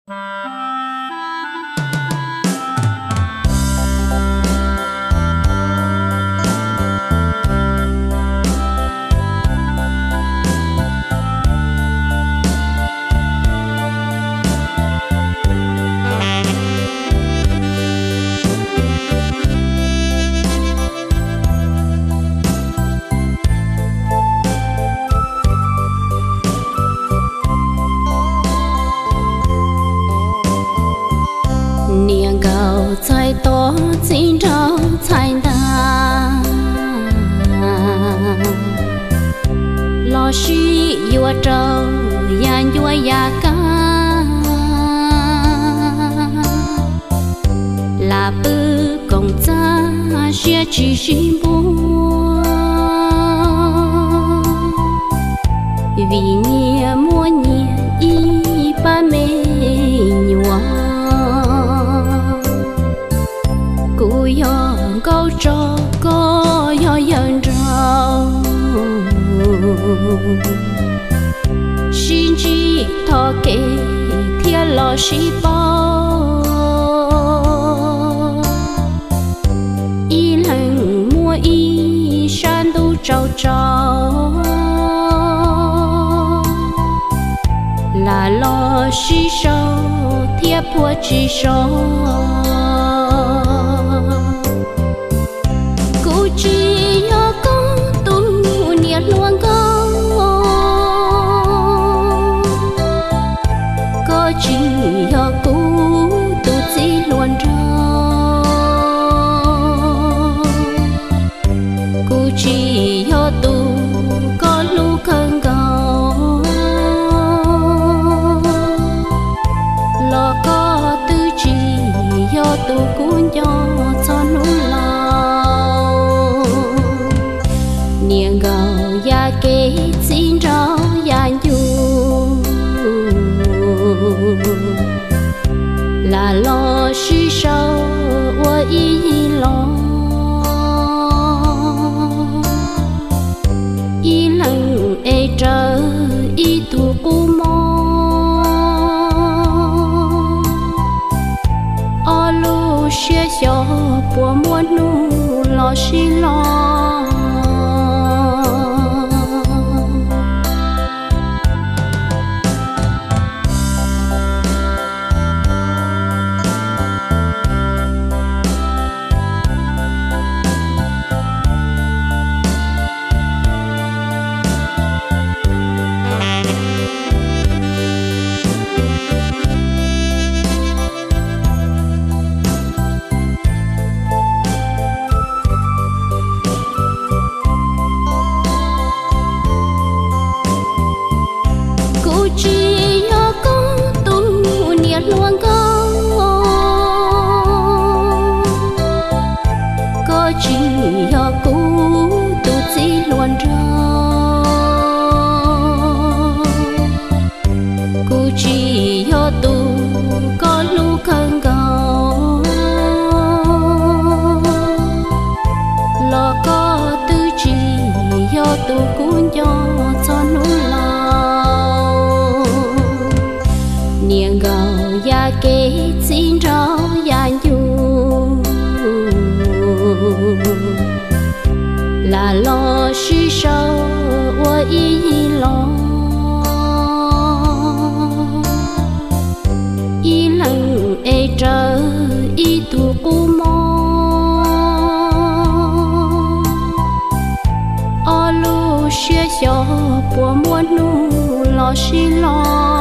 niềng gạo trái to chín rau trái đa lo suy yêu trâu yan yêu ya ca là bư công cha sẽ chỉ xin buồn vì nia mua nia y ba mê nhua cô yo câu trò có yo yên rau xin chỉ thọ kê thiên lo si bao y lăng mua y san tu trâu trâu là lo si sâu thiệp của chỉ sâu cô chỉ yo con tu niệm luôn có chỉ yo cô tu chỉ luôn rồi cô chỉ yo tu có lu cơn gạo lo có tư chỉ yo tu cũng yo cho nó lao niềng gạo ya kế xin cho ya nhu là lo suy sâu của y lo y lăng e trơ y tu cu mò o lu xia xio của muôn nu lo xi lo chỉ yo con tu niệm luôn có chỉ yo cô tu chỉ luôn rồi cô chỉ yo tu có lu cơn gạo lo có tư chỉ yo tu cũng yo cho nó niềng gạo ya kế xin rau ya nhu là lo suy sâu của y lo y lăng e trơ y tu cu mò o lu xia xio của muôn nu lo xi lo